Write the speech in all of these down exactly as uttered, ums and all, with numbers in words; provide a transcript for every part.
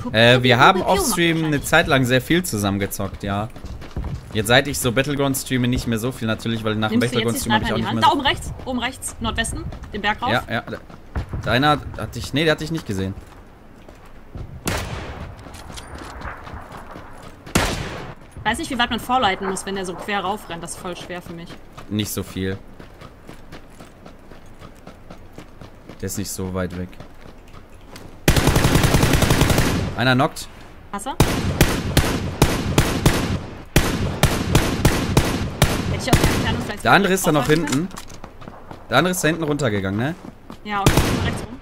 Äh, wir haben offstream eine Zeit lang sehr viel zusammengezockt, ja. Jetzt seit ich so Battleground streame, nicht mehr so viel natürlich, weil nach dem Battleground stream habe ich auch nicht mehr so... Da oben rechts, oben rechts, Nordwesten, den Berg rauf. Ja, ja. Deiner hatte ich... Nee, der hatte ich nicht gesehen. Ich weiß nicht, wie weit man vorleiten muss, wenn der so quer raufrennt. Das ist voll schwer für mich. Nicht so viel. Der ist nicht so weit weg. Einer knockt. Hast du? Hätte ich auf die Entfernung vielleicht... Der andere ist da noch hinten. Der andere ist da hinten runtergegangen, ne? Ja, okay, rechts rum.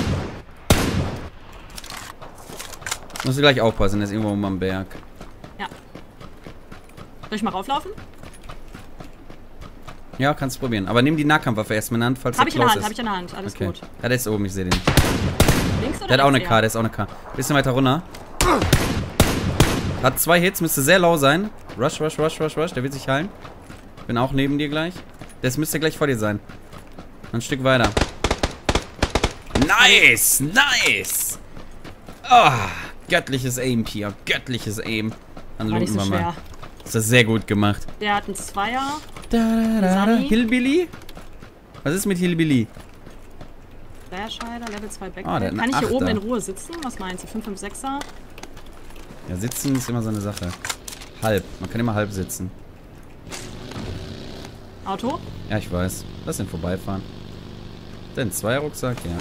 Musst du gleich aufpassen, der ist irgendwo um am Berg. Ja. Soll ich mal rauflaufen? Ja, kannst du probieren. Aber nimm die Nahkampfwaffe erstmal in der Hand, falls hab der ich in der close Hand, ist. Hab ich in der Hand, alles okay. gut. Ja, der ist oben, ich sehe den. Links oder Der hat auch eine rechts? K, der ist auch eine K. Bisschen weiter runter. Hat zwei Hits, müsste sehr low sein. Rush, rush, rush, rush, rush. Der wird sich heilen. Bin auch neben dir gleich. Das müsste gleich vor dir sein. Ein Stück weiter. Nice! Nice! Oh, göttliches Aim, Pia. Göttliches Aim. Dann War nicht looten so wir schwer. mal. Das ist sehr gut gemacht. Der hat einen Zweier. Da, da, da, da. Sunny. Hillbilly? Was ist mit Hillbilly? Dreierscheider, Level zwei Backpack. Ah, der hat Kann ich einen hier oben Achter. in Ruhe sitzen? Was meinst du? fünf fünf sechser? Ja, sitzen ist immer so eine Sache. Halb. Man kann immer halb sitzen. Auto? Ja, ich weiß. Lass ihn vorbeifahren. Denn zwei Rucksack, ja.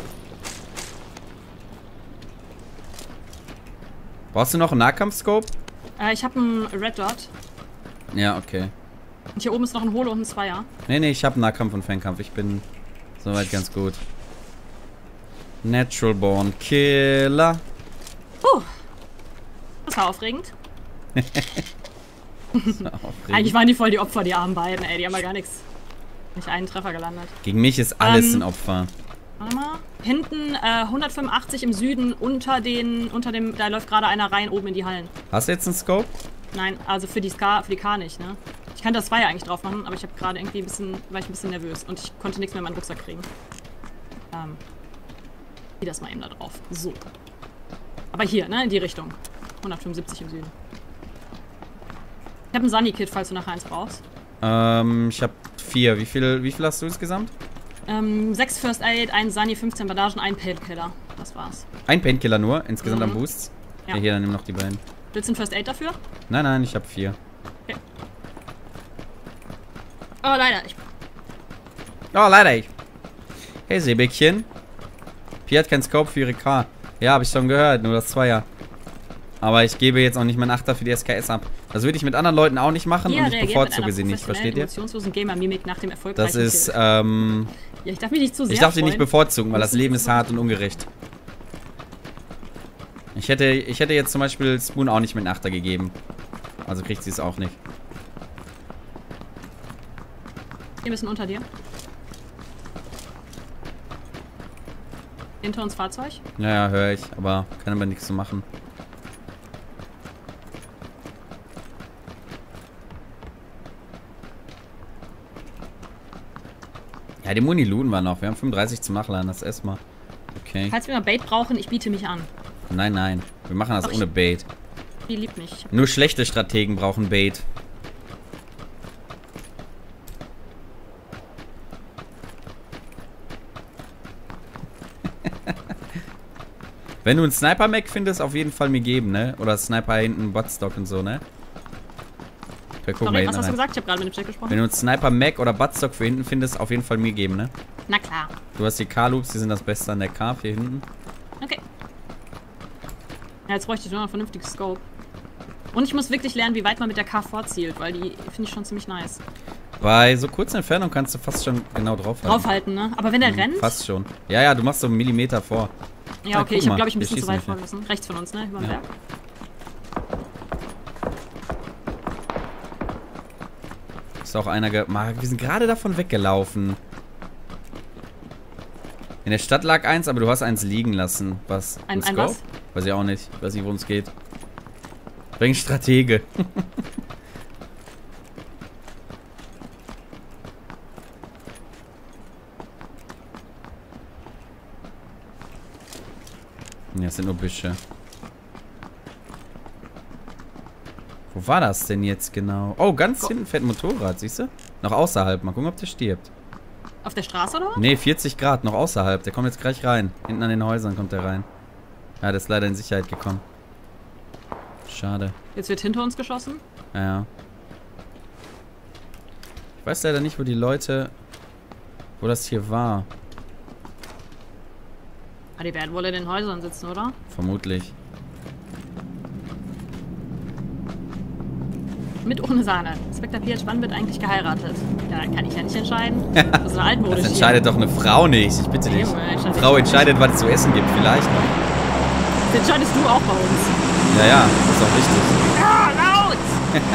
Brauchst du noch einen Nahkampfscope? Äh, ich habe einen Red Dot. Ja, okay. Und hier oben ist noch ein Holo und ein Zweier. Nee, nee, ich habe Nahkampf und Fernkampf. Ich bin soweit ganz gut. Natural Born Killer. Puh. Das war aufregend. Das war aufregend. Eigentlich waren die voll die Opfer, die armen beiden, ey. Die haben ja gar nichts. Nicht einen Treffer gelandet. Gegen mich ist alles Ähm, ein Opfer. Warte mal. Hinten äh, hundertfünfundachtzig im Süden unter den, unter dem, da läuft gerade einer rein oben in die Hallen. Hast du jetzt einen Scope? Nein, also für die Ska, für die K nicht, ne? Ich kann das Zweier eigentlich drauf machen, aber ich habe gerade irgendwie ein bisschen, war ich ein bisschen nervös und ich konnte nichts mehr in meinen Rucksack kriegen. Ähm, zieh das mal eben da drauf. So. Aber hier, ne, in die Richtung. hundertfünfundsiebzig im Süden. Ich habe einen Sunny-Kit, falls du nachher eins brauchst. Ähm, ich habe vier. Wie viel, wie viel hast du insgesamt? Ähm, sechs First Aid, ein Sunny, fünfzehn Bandagen, ein Painkiller. Das war's. Ein Painkiller nur, insgesamt Mhm. am Boost. Ja. Ja. Hier, dann nimm noch die beiden. Willst du ein First Aid dafür? Nein, nein, ich habe vier. Okay. Oh, leider. Ich Oh, leider ich. Hey, Seebäckchen. Pi hat keinen Scope für ihre K. Ja, habe ich schon gehört, nur das Zweier. Aber ich gebe jetzt auch nicht meinen Achter für die S K S ab. Das würde ich mit anderen Leuten auch nicht machen Hier und ich reagiert bevorzuge mit einer sie nicht, versteht ihr? emotionslosen Gamer-Mimik nach dem erfolgreichen Das ist, Kill. ähm... Ja, ich darf mich nicht zu sehr Ich darf sie nicht freuen. bevorzugen, weil das Leben ist hart und ungerecht. Ich hätte, ich hätte jetzt zum Beispiel Spoon auch nicht mit einem Achter gegeben. Also kriegt sie es auch nicht. Hier ein bisschen unter dir. Hinter uns Fahrzeug. Ja, ja, höre ich, aber kann aber nichts zu machen. Ja, die Muni looten wir noch. Wir haben fünfunddreißig zum Nachladen, das erstmal. Okay. Falls wir mal Bait brauchen, ich biete mich an. Nein, nein. Wir machen das Ach, ohne Bait. Die liebt mich. Nur schlechte Strategen brauchen Bait. Wenn du einen Sniper-Mac findest, auf jeden Fall mir geben, ne? Oder Sniper hinten, Buttstock und so, ne? Wir gucken Sorry, mal was hast du hinten rein. gesagt? Ich habe gerade mit dem Chat gesprochen. Wenn du einen Sniper-Mac oder Buttstock für hinten findest, auf jeden Fall mir geben, ne? Na klar. Du hast die K-Loops, die sind das Beste an der K hier hinten. Okay. Ja, jetzt bräuchte ich nur noch ein vernünftiges Scope. Und ich muss wirklich lernen, wie weit man mit der K vorzielt, weil die finde ich schon ziemlich nice. Bei so kurzer Entfernung kannst du fast schon genau draufhalten. Draufhalten, ne? Aber wenn der Mhm, rennt... Fast schon. Ja, ja, du machst so einen Millimeter vor. Ja, Ah, okay, guck ich habe, mal, glaube ich, ein wir bisschen zu schießen weit nicht mehr. vorgerissen. Rechts von uns, ne? Über den Ja. Berg. Ist auch einer ge... Marc, wir sind gerade davon weggelaufen. In der Stadt lag eins, aber du hast eins liegen lassen. Was? Ein- ein Scope? was? Weiß ich auch nicht. Weiß nicht, worum es geht. Bring Stratege. Ja, das sind nur Büsche. Wo war das denn jetzt genau? Oh, ganz hinten fährt ein Motorrad, siehst du? Noch außerhalb. Mal gucken, ob der stirbt. Auf der Straße oder was? Nee, vierzig Grad, noch außerhalb. Der kommt jetzt gleich rein. Hinten an den Häusern kommt der rein. Ja, der ist leider in Sicherheit gekommen. Schade. Jetzt wird hinter uns geschossen. Ja, ja. Ich weiß leider nicht, wo die Leute... Wo das hier war. Ah, die werden wohl in den Häusern sitzen, oder? Vermutlich. Mit ohne Sahne. Inspektor Pietsch, wann wird eigentlich geheiratet? Ja, kann ich ja nicht entscheiden. Das ist eine altmodisch. Das entscheidet doch eine Frau nicht. Ich bitte dich. Eine Frau entscheidet, was es zu essen gibt, vielleicht noch. Das entscheidest du auch bei uns. Ja, ja, das ist auch richtig. Ah, laut!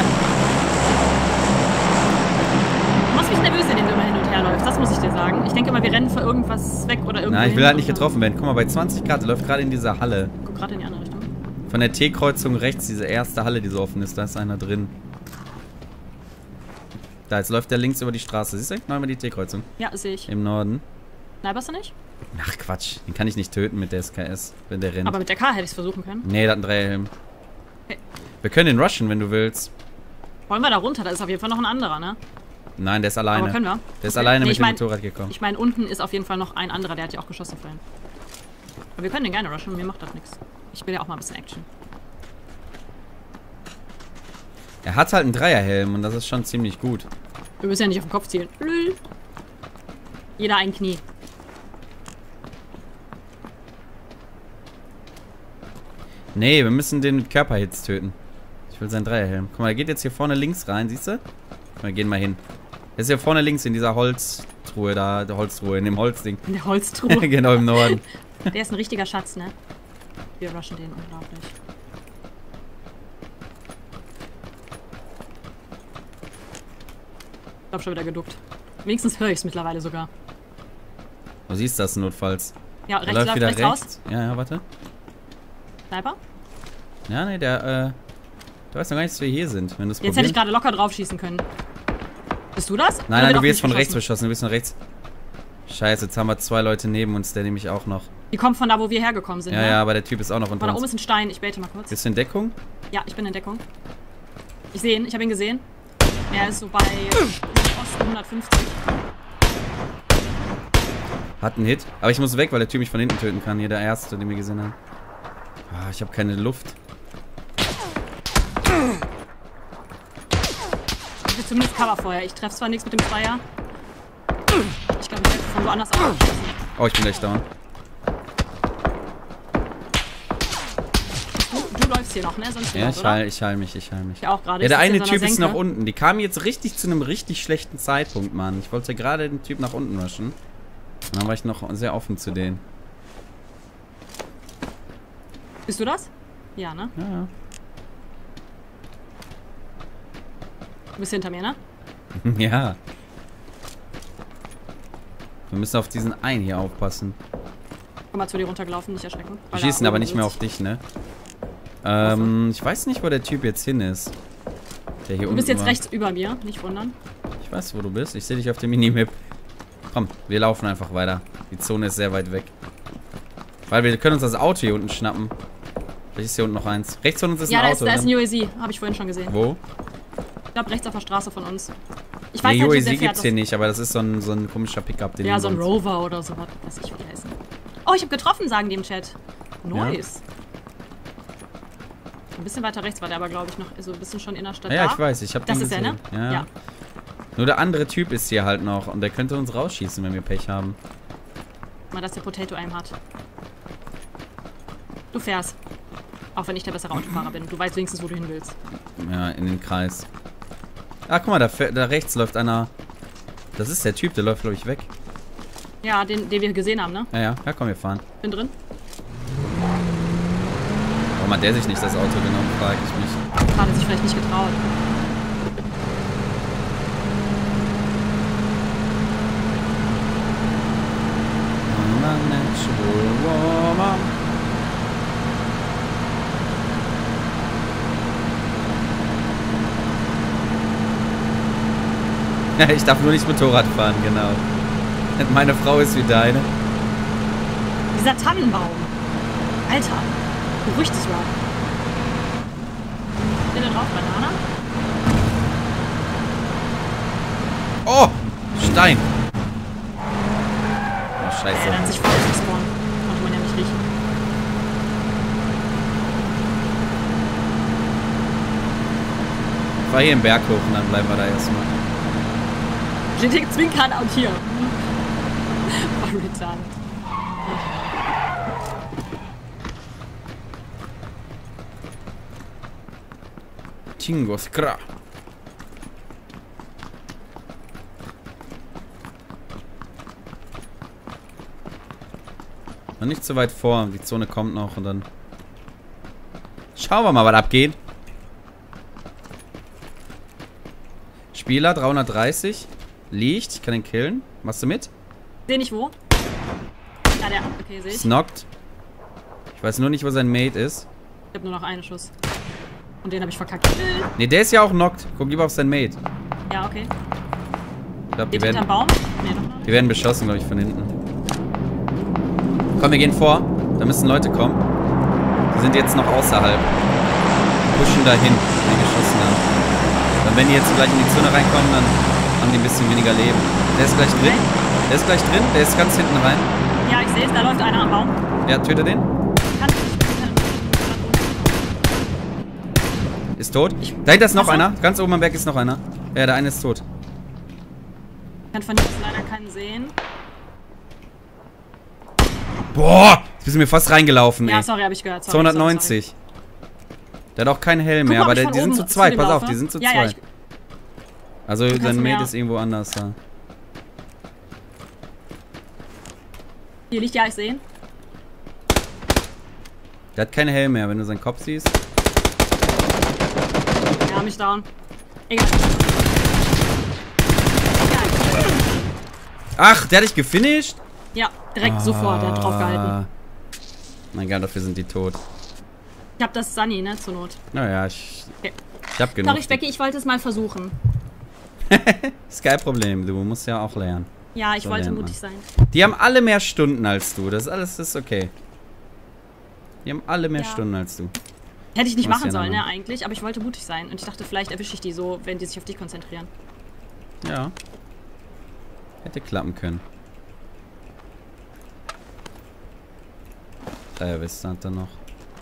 Du machst mich nervös, indem du immer hin und her läufst. Das muss ich dir sagen. Ich denke immer, wir rennen vor irgendwas weg oder irgendwo. Nein, ich will halt nicht getroffen werden. Guck mal, bei zwanzig Grad, der läuft gerade in dieser Halle. Guck gerade in die andere Richtung. Von der T-Kreuzung rechts, diese erste Halle, die so offen ist, da ist einer drin. Da, jetzt läuft der links über die Straße. Siehst du? Mal die T-Kreuzung. Ja, sehe ich. Im Norden. Sniperst du nicht? Ach Quatsch, den kann ich nicht töten mit der S K S, wenn der rennt. Aber mit der K hätte ich es versuchen können. Nee, der hat einen Dreierhelm. Okay. Wir können den rushen, wenn du willst. Wollen wir da runter? Da ist auf jeden Fall noch ein anderer, ne? Nein, der ist alleine. Aber können wir? Der ist Okay. alleine Nee, mit ich dem mein, Motorrad gekommen. Ich meine, unten ist auf jeden Fall noch ein anderer, der hat ja auch geschossen vorhin. Aber wir können den gerne rushen, mir macht das nichts. Ich will ja auch mal ein bisschen Action. Er hat halt einen Dreierhelm und das ist schon ziemlich gut. Wir müssen ja nicht auf den Kopf zielen. Lül. Jeder ein Knie. Nee, wir müssen den mit Körperhits töten. Ich will seinen Dreierhelm. Guck mal, der geht jetzt hier vorne links rein, siehst du? Wir gehen mal hin. Der ist hier vorne links in dieser Holztruhe da, der Holztruhe, in dem Holzding. In der Holztruhe. Genau, im Norden. Der ist ein richtiger Schatz, ne? Wir rushen den unglaublich. Ich glaub schon wieder geduckt. Wenigstens höre ich es mittlerweile sogar. Du siehst das notfalls. Ja, Der rechts läuft läuft wieder rechts, rechts. raus. Ja, ja, warte. Sniper? Ja, nee, der, äh... Du weißt noch gar nicht, dass wir hier sind, wenn du es Jetzt hätte ich gerade locker drauf schießen können. Bist du das? Nein, nein, du wirst von rechts beschossen. Du wirst von rechts. Scheiße, jetzt haben wir zwei Leute neben uns, der nämlich auch noch. Die kommen von da, wo wir hergekommen sind, Ja, ne? ja, aber der Typ ist auch noch unter Warte, da oben uns. ist ein Stein. Ich bete mal kurz. Bist du in Deckung? Ja, ich bin in Deckung. Ich sehe ihn. Ich habe ihn gesehen. Er ist so bei Osten hundertfünfzig. Hat einen Hit. Aber ich muss weg, weil der Typ mich von hinten töten kann. Hier der Erste, den wir gesehen haben. Ah, ich habe keine Luft. Ich will zumindest Coverfeuer. Ich treffe zwar nichts mit dem Zweier. Ich glaube, ich hätte von woanders auch geschossen. Oh, ich bin gleich down. Du, du läufst hier noch, ne? Sonst Ja, niemand, ich oder? heil, ich heil mich, ich heil mich. Ich auch gerade. Ja, der Ich sitze eine in so einer Typ ist nach Senke. unten. Die kamen jetzt richtig zu einem richtig schlechten Zeitpunkt, Mann. Ich wollte gerade den Typ nach unten rushen. Und dann war ich noch sehr offen zu denen. Bist du das? Ja, ne? Ja, ja. Du bist hinter mir, ne? Ja. Wir müssen auf diesen einen hier aufpassen. Komm mal zu dir runtergelaufen, nicht erschrecken. Wir schießen aber nicht mehr auf dich, ne? Ähm, ich weiß nicht, wo der Typ jetzt hin ist. Der hier Du unten bist jetzt war. rechts über mir, nicht wundern. Ich weiß, wo du bist. Ich sehe dich auf der Minimap. Komm, wir laufen einfach weiter. Die Zone ist sehr weit weg. Weil wir können uns das Auto hier unten schnappen. Vielleicht ist hier unten noch eins. Rechts von uns ist Ja, ein da Auto. ist, da ist ein ne? U A Z. Habe ich vorhin schon gesehen. Wo? Ich glaube, rechts auf der Straße von uns. Ich weiß Nee, halt U A nicht, Z wer gibt's fährt hier das. nicht, aber das ist so ein, so ein komischer Pickup, den Ja, wir so ein uns- Rover oder so, was weiß ich, wie die heißen. Oh, ich habe getroffen, sagen die im Chat. Nice. Ein bisschen weiter rechts war der aber, glaube ich, noch so ein bisschen schon in der Stadt. Ja, da. ich weiß, ich habe Das den ist er, ne? gesehen. Ja. Ja. Nur der andere Typ ist hier halt noch und der könnte uns rausschießen, wenn wir Pech haben. Mal, dass der Potato Aim hat. Du fährst. Auch wenn ich der bessere Autofahrer bin. Du weißt wenigstens, wo du hin willst. Ja, in den Kreis. Ah, guck mal, da, fährt- da rechts läuft einer. Das ist der Typ, der läuft, glaube ich, weg. Ja, den, den wir gesehen haben, ne? Ja, ja, ja, komm, wir fahren. Bin drin. Warum hat der sich nicht das Auto genommen, frage ich mich. Hat er sich vielleicht nicht getraut. Ich darf nur nicht Motorrad fahren, genau. Meine Frau ist wie deine. Dieser Tannenbaum. Alter. Beruhig dich mal. Steht da drauf, Banana? Oh! Stein! Oh, Ja, scheiße. der hat sich voll gespawnt. Konnte man ja nicht riechen. Fahr hier den Berg hoch und dann bleiben wir da erstmal. G T Zwinkern out hier. War retarded. Tingo Skra. Noch nicht so weit vor. Die Zone kommt noch und dann schauen wir mal, was abgeht. Spieler dreihundertdreißig. Liegt. Ich kann ihn killen. Machst du mit? Seh nicht wo. Ah, der. Okay, seh ich. Snockt. Ich weiß nur nicht, wo sein Mate ist. Ich hab nur noch einen Schuss. Und den habe ich verkackt. Ne, der ist ja auch knockt. Guck lieber auf sein Mate. Ja, okay. Ich glaube, die Geht werden, hinterm Baum? Nee, doch noch. die werden beschossen, glaube ich, von hinten. Komm, wir gehen vor. Da müssen Leute kommen. Die sind jetzt noch außerhalb. Pushen dahin, wenn die geschossen haben. Dann, wenn die jetzt gleich in die Zone reinkommen, dann haben die ein bisschen weniger Leben. Der ist gleich drin. Der ist gleich drin. Der ist ganz hinten rein. Ja, ich sehe es. Da läuft einer am Baum. Ja, töte den. Kann ich. Ist tot. Dahinter ist noch Achso. einer. Ganz oben am Berg ist noch einer. Ja, der eine ist tot. Ich kann von hier leider keinen sehen. Boah! Jetzt bist du mir fast reingelaufen, Ja, ey. sorry, habe ich gehört. Sorry, zweihundertneunzig. Sorry, Der hat auch keinen Helm sorry. mehr, Guck mal, aber ob der, ich die von sind oben zu zweit. dem Pass auf, laufe. die sind zu ja, ja, zweit. ich, Also kannst sein mir Mate ja- ist irgendwo anders da. Hier liegt ja, ich sehe ihn. Der hat keinen Helm mehr, wenn du seinen Kopf siehst. Ja, mich down. Egal. Egal. Ach, der hat dich gefinisht? Ja, direkt sofort. Der hat drauf gehalten. Ah. Mein Gott, dafür sind die tot. Ich hab das Sunny, ne, zur Not. Naja, ich, Okay. ich hab genug. Sorry, Specky, ich wollte es mal versuchen. Ist kein Problem, du musst ja auch lernen. Ja, ich So wollte lernt man. mutig sein. Die haben alle mehr Stunden als du. Das alles ist okay. Die haben alle mehr Ja. Stunden als du. Hätte ich nicht Muss machen ja sollen, dann. ne, eigentlich. Aber ich wollte mutig sein. Und ich dachte, vielleicht erwische ich die so, wenn die sich auf dich konzentrieren. Ja. Hätte klappen können. Daher wisst ihr dann noch.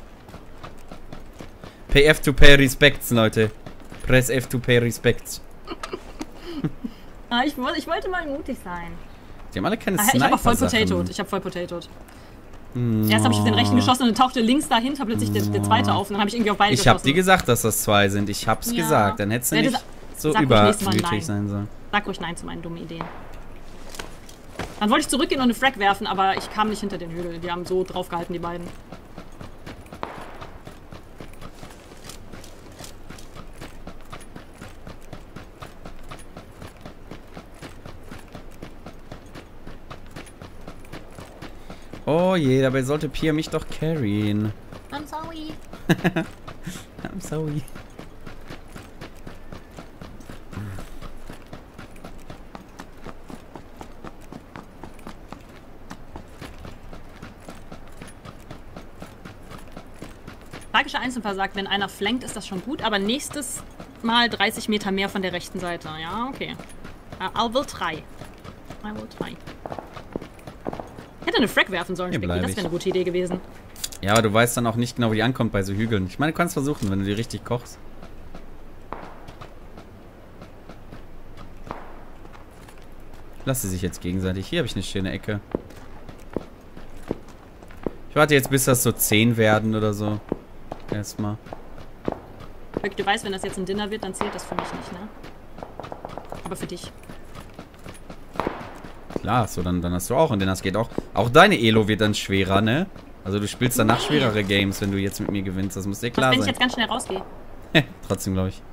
Pay F to pay respects, Leute. Press F to pay respects. Ah, ich, woll- ich wollte mal mutig sein. Die haben alle keine Ah, ich habe auch voll Sniper-Sachen. potatoed. Ich habe voll potatoed. Mm. Erst habe ich auf den rechten geschossen und dann tauchte links dahinter plötzlich der, der zweite auf. Und dann habe ich irgendwie auf beide Ich geschossen. hab dir gesagt, dass das zwei sind. Ich hab's Ja. gesagt. Dann hättest du Ja, nicht das- so sag ruhig nächstes Mal nein. übermütig sein sollen. Sag ruhig nein zu meinen dummen Ideen. Dann wollte ich zurückgehen und eine Frag werfen, aber ich kam nicht hinter den Hügel. Die haben so drauf gehalten, die beiden. Oh je, dabei sollte Pia mich doch carryen. I'm sorry. I'm sorry. Tragischer Einzelfall sagt, wenn einer flankt, ist das schon gut, aber nächstes Mal dreißig Meter mehr von der rechten Seite. Ja, okay. Uh, I will try. I will try. Ich hätte eine Frag werfen sollen, Hier Specky. bleib Das ich. wäre eine gute Idee gewesen. Ja, aber du weißt dann auch nicht genau, wie die ankommt bei so Hügeln. Ich meine, du kannst versuchen, wenn du die richtig kochst. Lass sie sich jetzt gegenseitig. Hier habe ich eine schöne Ecke. Ich warte jetzt, bis das so zehn werden oder so. Erstmal. Specky, du weißt, wenn das jetzt ein Dinner wird, dann zählt das für mich nicht, ne? Aber für dich. Klar, so, dann, dann hast du auch. Und das geht auch. Auch deine Elo wird dann schwerer, ne? Also du spielst danach schwerere Games, wenn du jetzt mit mir gewinnst. Das muss dir Was, klar wenn ich sein. jetzt ganz schnell rausgehe? Trotzdem, glaube ich.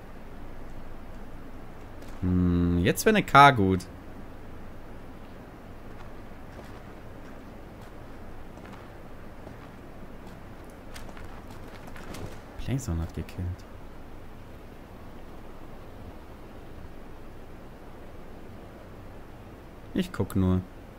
Hm, jetzt wäre eine K gut. Playzone hat gekillt. Ich guck nur.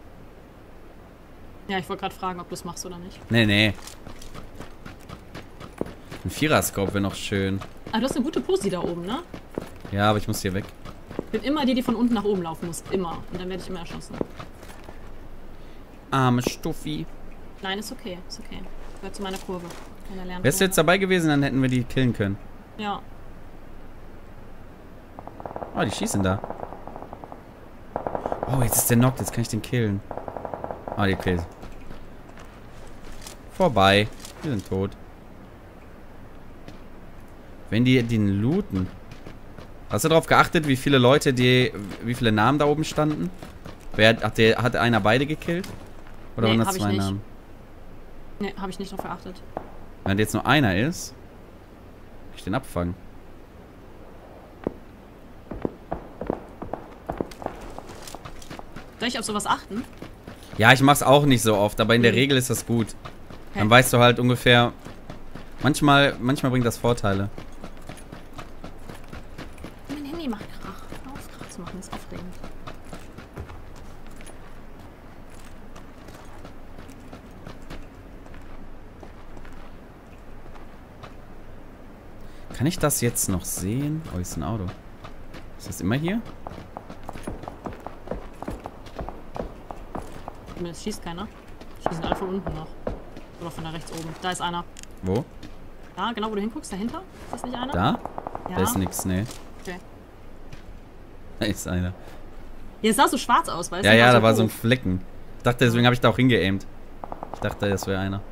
Ja, ich wollte gerade fragen, ob du es machst oder nicht. Nee, nee. Ein Vierer-Scope wäre noch schön. Ah, du hast eine gute Posi da oben, ne? Ja, aber ich muss hier weg. Ich bin immer die, die von unten nach oben laufen muss. Immer. Und dann werde ich immer erschossen. Arme Stuffi. Nein, ist okay. Ist okay. Gehört zu meiner Kurve. Meiner Lernkurve. Wärst du jetzt dabei gewesen, dann hätten wir die killen können. Ja. Oh, die schießen da. Oh, jetzt ist der Knock, jetzt kann ich den killen. Ah, die killen. Vorbei. Wir sind tot. Wenn die den looten. Hast du darauf geachtet, wie viele Leute, die, wie viele Namen da oben standen? Wer hat, der, hat einer beide gekillt? Oder Nee, waren das hab ich zwei nicht. Namen? Ne, habe ich nicht drauf geachtet. Wenn jetzt nur einer ist, kann ich den abfangen. Soll ich auf sowas achten? Ja, ich mach's auch nicht so oft, aber in der Mhm. Regel ist das gut. Okay. Dann weißt du halt ungefähr. Manchmal, manchmal bringt das Vorteile. Mein Handy macht Krach. Hör auf, Krach zu machen, das ist aufregend. Kann ich das jetzt noch sehen? Oh, hier ist ein Auto. Ist das immer hier? Zumindest schießt keiner. Schießen alle von unten noch. Oder von da rechts oben. Da ist einer. Wo? Da, genau wo du hinguckst, dahinter. Ist das nicht einer? Da? Ja. Da ist nix, ne. Okay. Da ist einer. Hier sah so schwarz aus, weißt Ja, du? ja, da so war so ein hoch. Flecken. Ich dachte, deswegen habe ich da auch hingeaimt. Ich dachte, das wäre einer.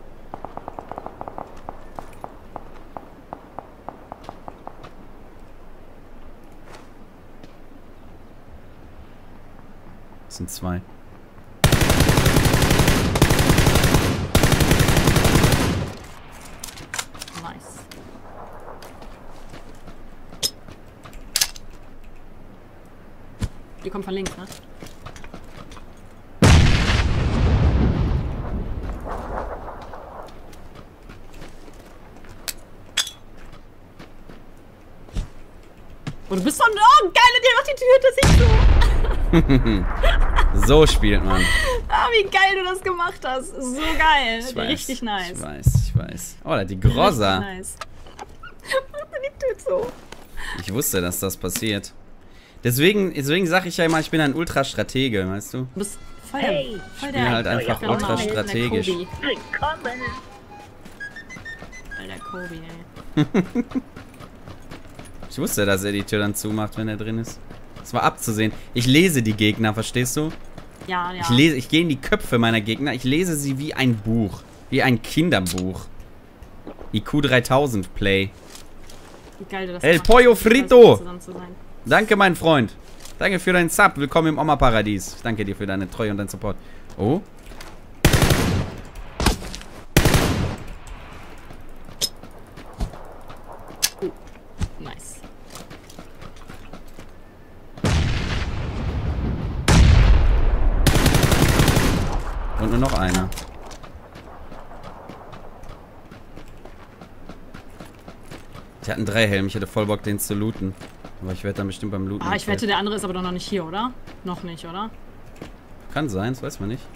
Das sind zwei. Nice. Die kommt von links, ne? Oh, du bist so ein... Oh, geil, der macht die Tür hinter sich so. So spielt man. Ah, wie geil du das gemacht hast. So geil. Ich weiß, Richtig nice. Ich weiß, ich weiß. Oh, da hat die Grossa. Richtig nice. Macht er die Tür so. Ich wusste, dass das passiert. Deswegen, deswegen sage ich ja immer, ich bin ein Ultra-Stratege, weißt du? Du bist voll der... Hey, voll Ich bin halt einfach genau, ultra der strategisch. Kobe. willkommen. Voll der Kobe, ey. Ich wusste, dass er die Tür dann zumacht, wenn er drin ist. Das war abzusehen. Ich lese die Gegner, verstehst du? Ja, ja. Ich lese, ich gehe in die Köpfe meiner Gegner. Ich lese sie wie ein Buch. Wie ein Kinderbuch. I Q dreitausend Play. Wie geil du das El gemacht Pollo hast, mit Frito. zusammen zu sein. Danke, mein Freund. Danke für deinen Sub. Willkommen im Oma-Paradies. Ich danke dir für deine Treue und deinen Support. Oh. Nice. Und nur noch einer. Ich hatte einen Dreihelm. Ich hätte voll Bock, den zu looten. Aber ich werde dann bestimmt beim Looten. Ah, ich wette, der andere ist aber doch noch nicht hier, oder? Noch nicht, oder? Kann sein, das weiß man nicht.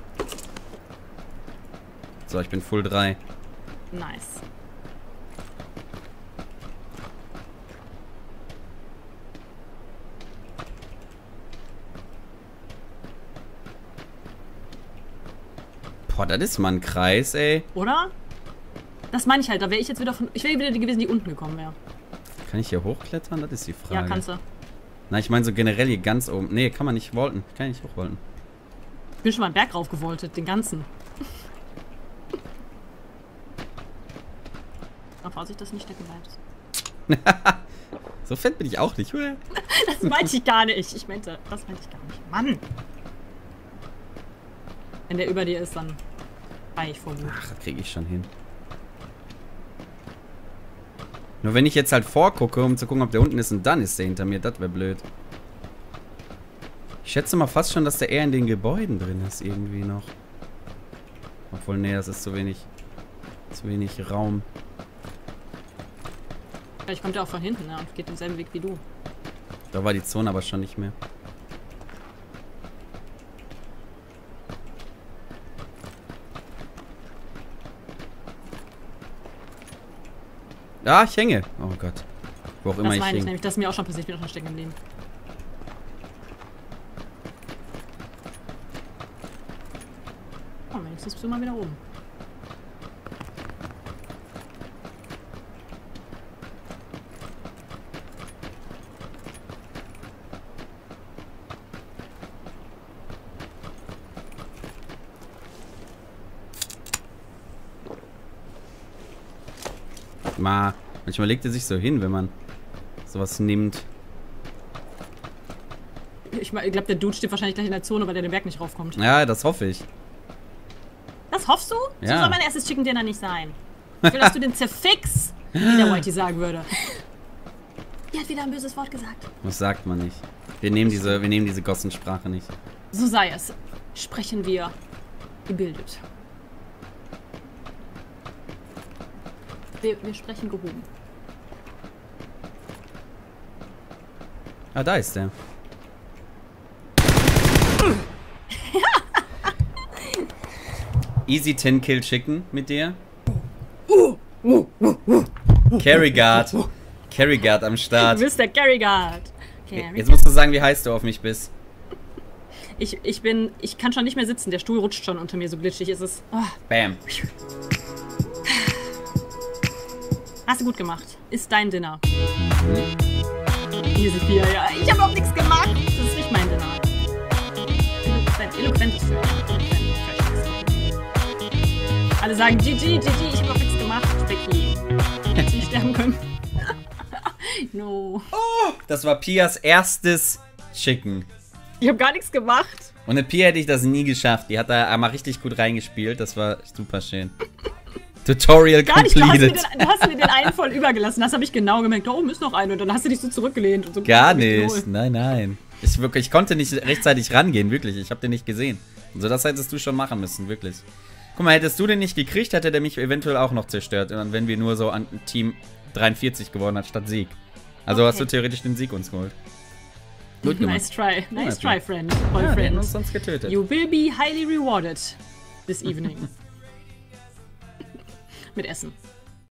So, ich bin Full drei. Nice. Boah, das ist mal ein Kreis, ey. Oder? Das meine ich halt. Da wäre ich jetzt wieder von... Ich wäre wieder die gewesen, die unten gekommen wäre. Kann ich hier hochklettern? Das ist die Frage. Ja, kannst du. Na, ich meine so generell hier ganz oben. Nee, kann man nicht volten. Kann ich nicht hochvolten. Ich bin schon mal einen Berg raufgewoltet, den ganzen. Aber Vorsicht, dass du nicht stecken bleibst. So fett bin ich auch nicht, oder? Das meinte ich gar nicht. Ich meinte, das meinte ich gar nicht. Mann! Wenn der über dir ist, dann war ich vor Wut. Ach, das kriege ich schon hin. Nur wenn ich jetzt halt vorgucke, um zu gucken, ob der unten ist und dann ist der hinter mir, das wäre blöd. Ich schätze mal fast schon, dass der eher in den Gebäuden drin ist, irgendwie noch. Obwohl, nee, das ist zu wenig, zu wenig Raum. Vielleicht kommt er auch von hinten, ne? Und geht denselben Weg wie du. Da war die Zone aber schon nicht mehr. Ja, ich hänge. Oh Gott. Wo auch immer Das ich meine ich hing. nämlich, das ist mir auch schon passiert, ich bin auch schon stecken geblieben. Oh, wenigstens bist du mal wieder oben. Ma, manchmal legt er sich so hin, wenn man sowas nimmt. Ich, ich glaube, der Dude steht wahrscheinlich gleich in der Zone, weil der den Berg nicht raufkommt. Ja, das hoffe ich. Das hoffst du? So Ja. soll mein erstes Chicken Dinner nicht sein. Ich will, dass du den zerfix, wie der Whitey sagen würde. Die hat wieder ein böses Wort gesagt. Das sagt man nicht. Wir nehmen diese, wir nehmen diese Gossensprache nicht. So sei es. Sprechen wir gebildet. Wir, wir sprechen gehoben. Ah, da ist der. Easy ten Kill Chicken mit dir. Carry Guard. Carry Guard am Start. Du bist der Carry Guard. Carry Jetzt musst du sagen, wie heiß du auf mich bist. Ich, ich bin, ich kann schon nicht mehr sitzen. Der Stuhl rutscht schon unter mir, so glitschig ist es. Oh. Bam. Hast du gut gemacht. Ist dein Dinner. Easy vier, ja. Ich habe auch nichts gemacht. Das ist nicht mein Dinner. Eloquent, eloquent ist für Alle sagen G G, G G, ich habe auch nichts gemacht. Becky. Hätte nicht sterben können. No. Oh, das war Pias erstes Chicken. Ich habe gar nichts gemacht. Ohne Pia hätte ich das nie geschafft. Die hat da einmal richtig gut reingespielt. Das war super schön. Tutorial Gar nicht, du hast, mir completed. den, du hast mir den einen voll übergelassen. Das habe ich genau gemerkt. Da oben ist noch eine. Und dann hast du dich so zurückgelehnt. Und so Gar nicht. Nein, nein. Ich, wirklich, ich konnte nicht rechtzeitig rangehen, wirklich. Ich habe den nicht gesehen. Also das hättest du schon machen müssen, wirklich. Guck mal, hättest du den nicht gekriegt, hätte der mich eventuell auch noch zerstört. Und wenn wir nur so an Team dreiundvierzig gewonnen hat statt Sieg. Also Okay. hast du theoretisch den Sieg uns geholt. Gut gemacht. Nice try. Nice Ja, try, friend. Ja, wir hätten Boyfriend. uns sonst getötet. You will be highly rewarded this evening. Mit Essen.